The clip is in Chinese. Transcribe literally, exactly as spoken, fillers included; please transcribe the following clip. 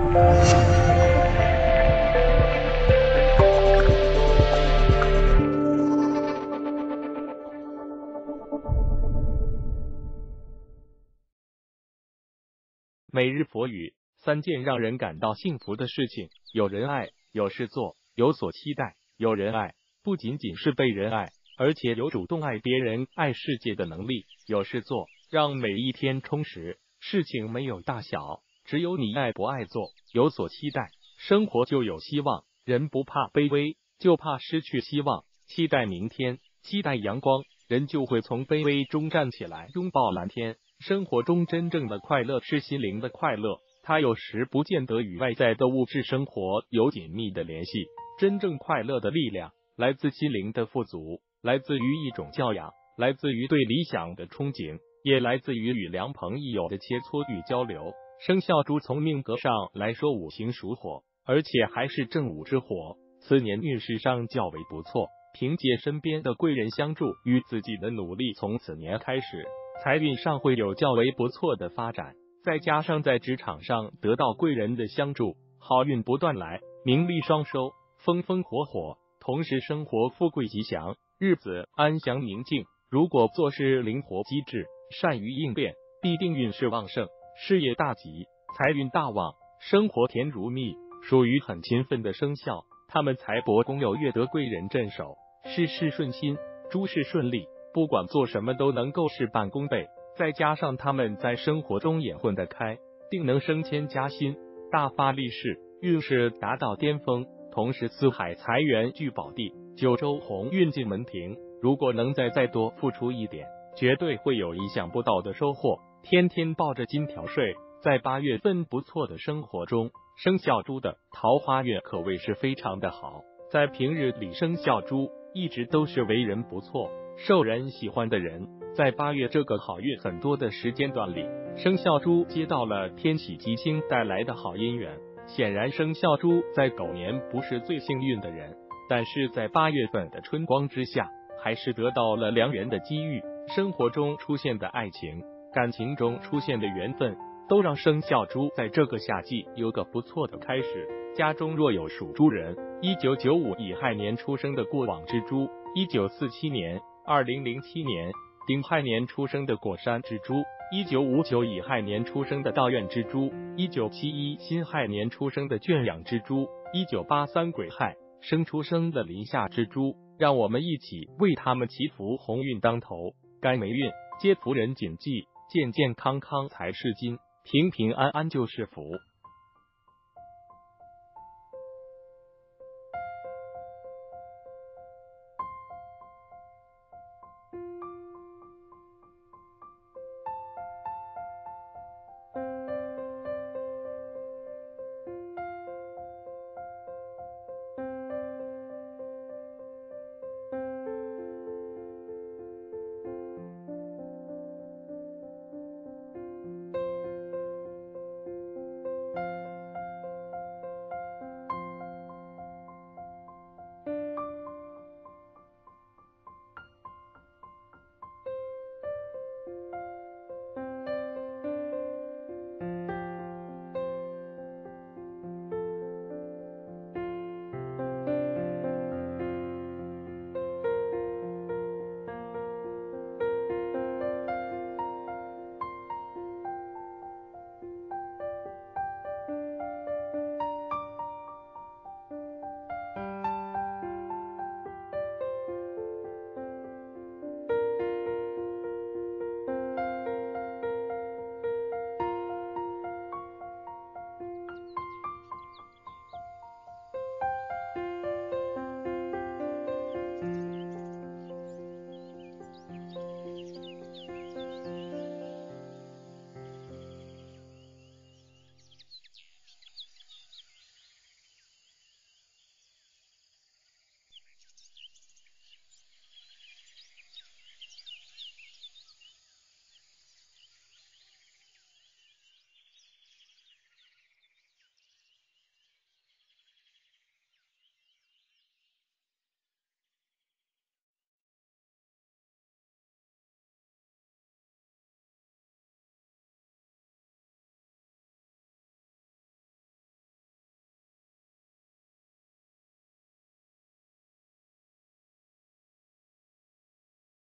每日佛语，三件让人感到幸福的事情：有人爱，有事做，有所期待。有人爱，不仅仅是被人爱，而且有主动爱别人、爱世界的能力。有事做，让每一天充实。事情没有大小，只有你爱不爱做。有所期待，生活就有希望。人不怕卑微，就怕失去希望。期待明天，期待阳光，人就会从卑微中站起来，拥抱蓝天。生活中真正的快乐是心灵的快乐，它有时不见得与外在的物质生活有紧密的联系。真正快乐的力量来自心灵的富足，来自于一种教养，来自于对理想的憧憬，也来自于与良朋益友的切磋与交流。生肖猪从命格上来说五行属火，而且还是正午之火，此年运势上较为不错，凭借身边的贵人相助与自己的努力，从此年开始财运上会有较为不错的发展，再加上在职场上得到贵人的相助，好运不断来，名利双收，风风火火，同时生活富贵吉祥，日子安详宁静。如果做事灵活机智，善于应变，必定运势旺盛，事业大吉，财运大旺，生活甜如蜜。属于很勤奋的生肖，他们财帛公有月得贵人镇守，事事顺心，诸事顺利，不管做什么都能够事半功倍。再加上他们在生活中也混得开，定能升迁加薪，大发利市，运势达到巅峰。同时四海财源聚宝地，九州鸿运进门庭。如果能再再多付出一点，绝对会有意想不到的收获。天天抱着金条睡，在八月份不错的生活中，生肖猪的桃花运可谓是非常的好。在平日里，生肖猪一直都是为人不错、受人喜欢的人。在八月这个好运很多的时间段里，生肖猪接到了天喜吉星带来的好姻缘。显然生肖猪在狗年不是最幸运的人，但是在八月份的春光之下，还是得到了良缘的机遇。生活中出现的爱情，感情中出现的缘分，都让生肖猪在这个夏季有个不错的开始。家中若有属猪人，一九九五乙亥年出生的过往之猪，一九四七年、二零零七年丁亥年出生的过山之猪，一九五九乙亥年出生的道院之猪，一九七一辛亥年出生的圈养之猪，一九八三癸亥生出生的临夏之猪。让我们一起为他们祈福，鸿运当头，该霉运皆福人谨记，健健康康才是金，平平安安就是福。